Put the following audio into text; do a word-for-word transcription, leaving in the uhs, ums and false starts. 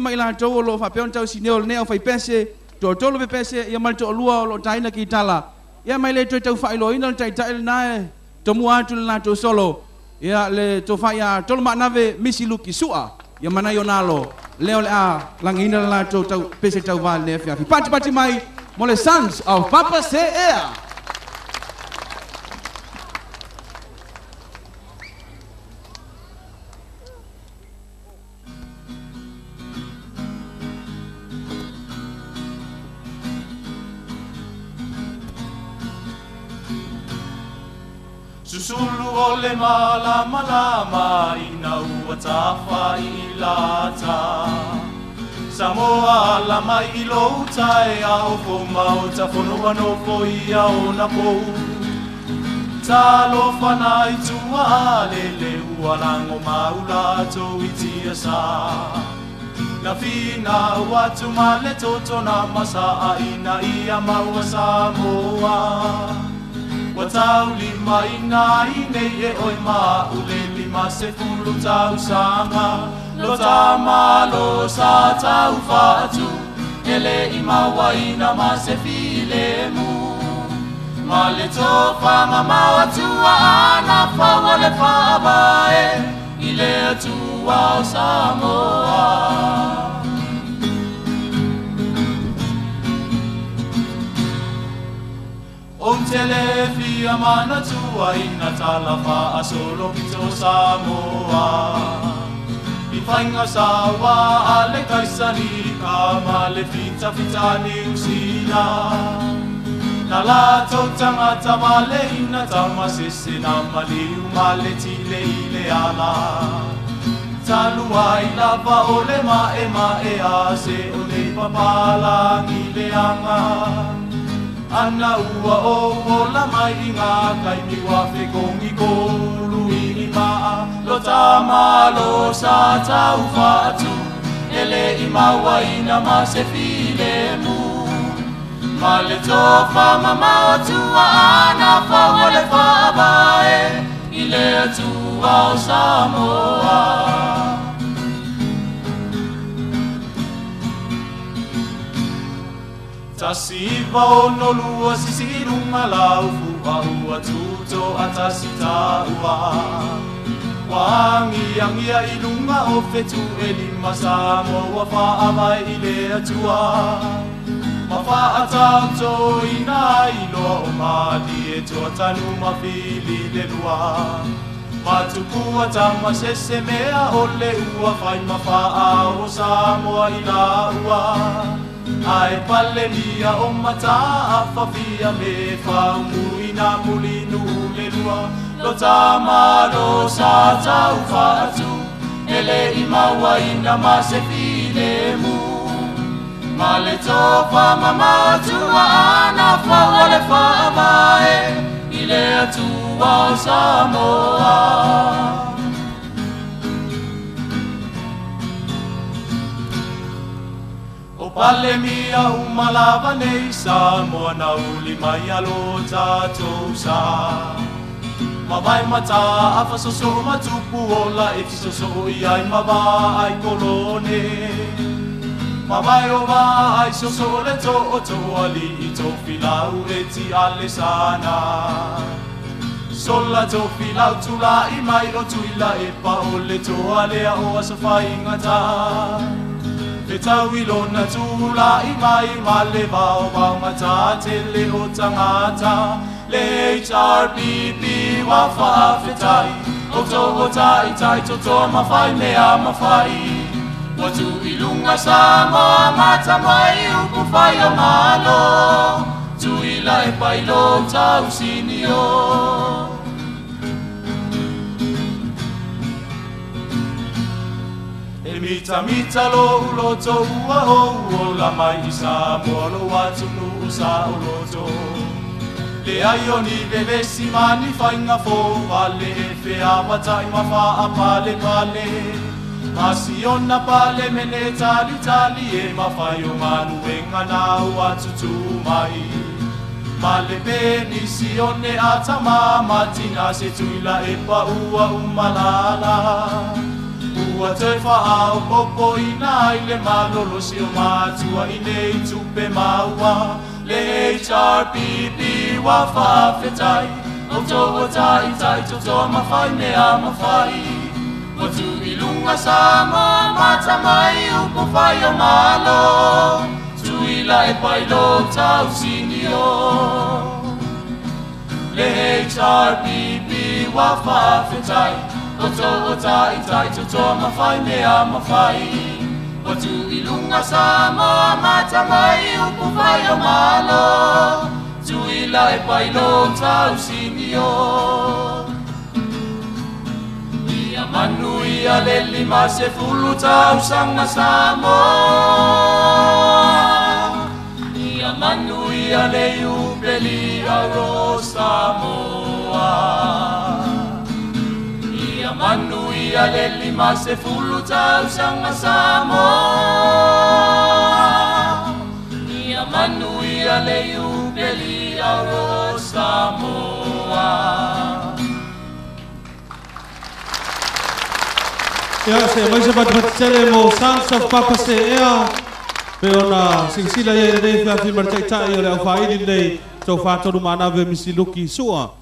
mai la tau lo fa peon tau sineo ne o fai pese to to lo pese ia mal to lua lo taina ki tala ia mai le to tau fa lo ina tai tai na to mua tu na to solo ia le to fa ia to ma nave misi luki sua ia mana yo nalo leo le a langina la to tau pese tau va ne fa pati pati mai mo le Sons of Papa Se Air. Susulu ole malama lama ina ua tafa ilata Samoa lama ilo tae au fo mau ta fono wano fo ia o na pou Talo whanai tua lele ua lango maula to itia sa Na fina watu male toto na masa ina ia maua Samoa Watau lima ina ine e oi ma ule lima se fulu tau sanga Lo tama lo sa tau fatu Ele ima wa ina ma se file mu Ma le tofa mama watua ana fa wale fa bae Ile atua o Samoa On telefi amana tua ina talafa asolo kito Samoa I whainga sawa ale kaisani ka male fita fita ni usina Na la tau tangata male ina tamasisi na maliu male tile ile ala Talua i lava ole ma e ma e a se ole papala ngile anga Ana ua o o la mai inga kai mi wafe kongi kolu ini maa Lo tama lo sa tau fatu Ele ima wa ina ma se file mu Ma le tofa mama atua ana fa wale fa bae Ile atua o Samoa Tasiva ono lua sisi lunga lau fua ua tuto atasi taua Wangi angia ilunga o fetu e lima Samoa fa amai ile atua Ma fa atau to ina ilo o mali e to tanu ma fili le lua Ma tuku atama sese mea ole ua fai ma fa o Samoa ila ua Ai pale mia o mata afafia me whaungu ina mulinu le lua Lo tama lo sa tau fatu Ele imaua ina ma se file mu Ma le tofa mama tua ana whawale whaamae Ile atua o Samoa Pale mia umalava nei Samoa na uli mai alo tātou sa Mawai mata afa soso matupu ola e fisoso i ai mawa ai kolone Mawai o wa ai soso le to o to ali i to filau e ti ale sana Sola to filau tula i mai o tuila e pa ole to alea o asafa ingata Te tauilo na tula i mai ma le vau vau mata te le o tangata Le H R P P wa whaafetai O to o tai tai to to mawhai mea mawhai Watu i lunga Samoa mata mai upu whai o malo Tuila e pailo tau sinio Mita mita lo ulo to ua o o la mai i Samoa lo watu nu sa o lo to Le ai o ni bebe si mani whainga fo wale e whea wata i mawha a pale pale Masi ona pale mene tali tali e mawhai o manu e ngana watu tu mai Male peni si one atama matina se tuila e pa ua umalala ua te whaau popo i nā i le malolo si o mātua i nei tupe maua. Le H R P P wa whawhetai, o tō o tai tai tō tō mawhai mea mawhai. O tu i lunga sa mō mata mai upo whai o malo, tu i la e pai lo tau sini o. Le H R P P wa whawhetai, o tō o tai tai tō tō mawhai mea mawhai. O tu i lunga sa mō mata mai upo whai o malo, tu i la e pai lo tau sini o. Ia manu ia le lima se fulu tau sanga sa mō. Ia manu ia le upeli a ro Samoa. Ia manu ia le lima se fulu tau sanga Samoa. Ia manu ia le upeli a ro Samoa. Ia se mai se pat pat tele mo sans of papa se ia pe ona sing sila ia nei fa fi martai tai o le au fai nei so fa tonu mana ve misiluki sua